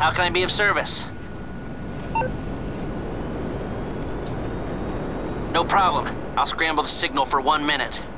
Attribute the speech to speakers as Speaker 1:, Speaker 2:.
Speaker 1: How can I be of service? No problem. I'll scramble the signal for 1 minute.